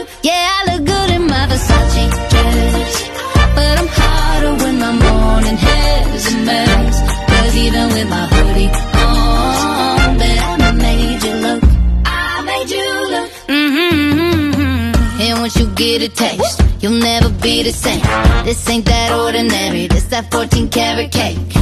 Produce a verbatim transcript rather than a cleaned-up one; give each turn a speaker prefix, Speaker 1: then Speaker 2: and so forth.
Speaker 1: Yeah, I look good in my Versace dress, but I'm hotter when my morning hair's a mess. Cause even with my hoodie on, bet I made you look. I made you look. Mm-hmm. And once you get a taste, you'll never be the same. This ain't that ordinary, this that fourteen karat cake.